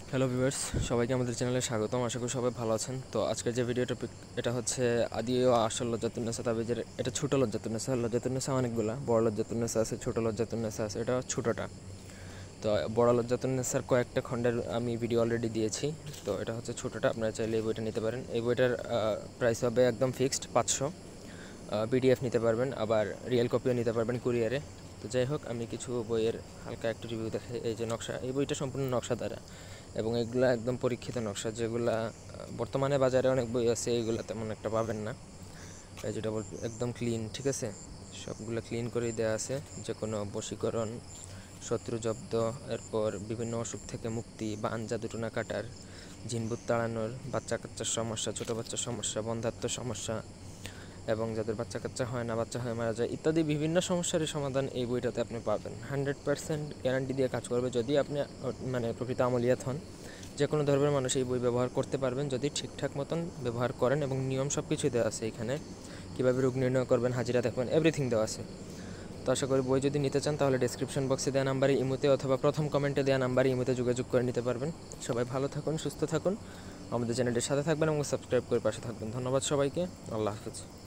Hello viewers, সবাইকে আমাদের চ্যানেলে স্বাগতম। আশা করি সবাই ভালো আছেন। তো আজকের যে ভিডিওটা এটা হচ্ছে আদি ও আসল লজ্জাতুন্নেসা তাবিজের। এটা ছোটো লজ্জাতুন্নেসা। লজ্জাতুন্নেসা অনেকগুলা, বড় লজ্জাতুন্নেসা আছে, ছোটো লজ্জাতুন্নেসা আছে, এটা ছোটোটা। তো বড় লজ্জাতুন্নেসার কয়েকটা খণ্ডের আমি ভিডিও অলরেডি দিয়েছি। তো এটা হচ্ছে ছোটোটা, আপনারা চাইলে এই বইটা নিতে পারেন। এই বইটার প্রাইস হবে একদম ফিক্সড 500। পিডিএফ নিতে পারবেন, আবার রিয়েল কপিও নিতে পারবেন কুরিয়ারে। তো যাই হোক, আমি কিছু বইয়ের হালকা একটু রিভিউ দেখে। এই যে নকশা, এই বইটা সম্পূর্ণ নকশা দ্বারা, এবং এগুলা একদম পরীক্ষিত নকশা, যেগুলা বর্তমানে বাজারে অনেক বই আছে, এইগুলা তেমন একটা পাবেন না। এই যেটা একদম ক্লিন, ঠিক আছে, সবগুলো ক্লিন করেই দেওয়া আছে। যে কোনো বশীকরণ, শত্রু জব্দ, এরপর বিভিন্ন অসুখ থেকে মুক্তি, বান জাদুটোনা কাটার, জিনভূত তাড়ানোর, বাচ্চা কাচ্চার সমস্যা, ছোটো বাচ্চার সমস্যা, বন্ধাত্ম সমস্যা, এবং যাদের বাচ্চা কাচ্চা হয় না, বাচ্চা হয়ে মারা যায় ইত্যাদি বিভিন্ন সমস্যারই সমাধান এই বইটাতে আপনি পাবেন। 100% গ্যারান্টি দিয়ে কাজ করবে। যদি আপনি মানে প্রকৃত আমলিয়াত হন, যে কোনো ধর্মের মানুষ এই বই ব্যবহার করতে পারবেন যদি ঠিকঠাক মতন ব্যবহার করেন, এবং নিয়ম সব কিছুই দেওয়া আছে এখানে। কীভাবে রোগ নির্ণয় করবেন, হাজিরা থাকবেন, এভরিথিং দেওয়া আছে। তো আশা করি বই যদি নিতে চান তাহলে ডেসক্রিপশন বক্সে দেওয়া নাম্বারে ইমোতে, অথবা প্রথম কমেন্টে দেওয়া নাম্বারে ইমোতে যোগাযোগ করে নিতে পারবেন। সবাই ভালো থাকুন, সুস্থ থাকুন, আমাদের চ্যানেলের সাথে থাকবেন এবং সাবস্ক্রাইব করে পাশে থাকবেন। ধন্যবাদ সবাইকে। আল্লাহ হাফিজ।